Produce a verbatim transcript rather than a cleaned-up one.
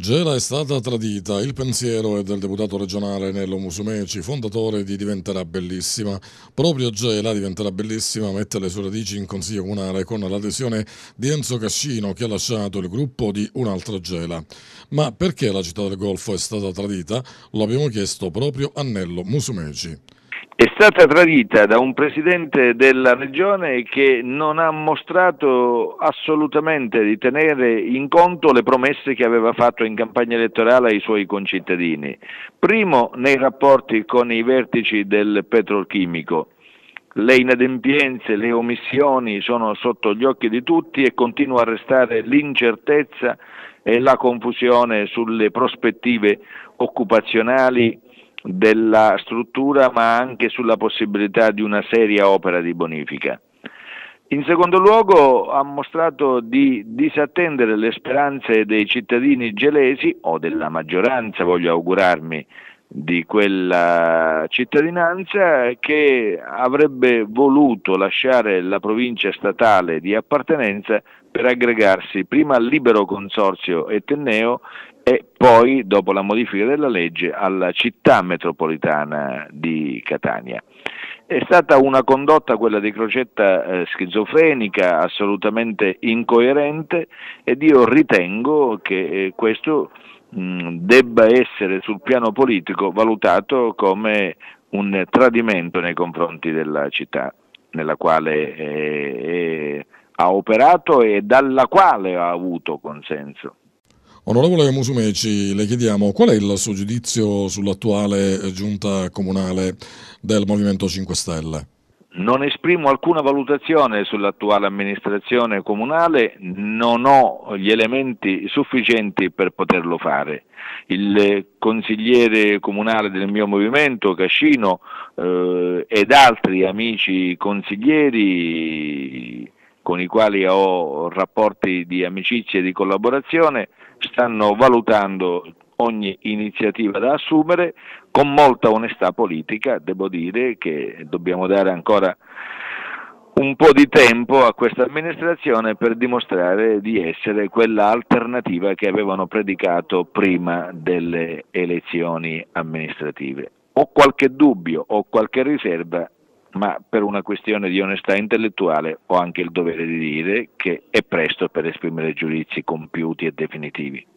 Gela è stata tradita, il pensiero è del deputato regionale Nello Musumeci, fondatore di Diventerà Bellissima. Proprio Gela diventerà bellissima, mette le sue radici in consiglio comunale con l'adesione di Enzo Cascino che ha lasciato il gruppo di Un'altra Gela. Ma perché la città del Golfo è stata tradita? Lo abbiamo chiesto proprio a Nello Musumeci. È stata tradita da un presidente della regione che non ha mostrato assolutamente di tenere in conto le promesse che aveva fatto in campagna elettorale ai suoi concittadini. Primo, nei rapporti con i vertici del petrolchimico. Le inadempienze, le omissioni sono sotto gli occhi di tutti e continua a restare l'incertezza e la confusione sulle prospettive occupazionali della struttura, ma anche sulla possibilità di una seria opera di bonifica. In secondo luogo ha mostrato di disattendere le speranze dei cittadini gelesi, o della maggioranza, voglio augurarmi, di quella cittadinanza, che avrebbe voluto lasciare la provincia statale di appartenenza per aggregarsi prima al libero consorzio Etenneo e poi, dopo la modifica della legge, alla città metropolitana di Catania. È stata una condotta, quella di Crocetta, eh, schizofrenica, assolutamente incoerente, ed io ritengo che eh, questo mh, debba essere sul piano politico valutato come un tradimento nei confronti della città nella quale eh, eh, ha operato e dalla quale ha avuto consenso. Onorevole Musumeci, le chiediamo qual è il suo giudizio sull'attuale giunta comunale del Movimento cinque Stelle? Non esprimo alcuna valutazione sull'attuale amministrazione comunale, non ho gli elementi sufficienti per poterlo fare. Il consigliere comunale del mio movimento, Cascino, eh, ed altri amici consiglieri con i quali ho rapporti di amicizia e di collaborazione, stanno valutando ogni iniziativa da assumere con molta onestà politica. Devo dire che dobbiamo dare ancora un po' di tempo a questa amministrazione per dimostrare di essere quella alternativa che avevano predicato prima delle elezioni amministrative. Ho qualche dubbio, ho qualche riserva, ma per una questione di onestà intellettuale ho anche il dovere di dire che è presto per esprimere giudizi compiuti e definitivi.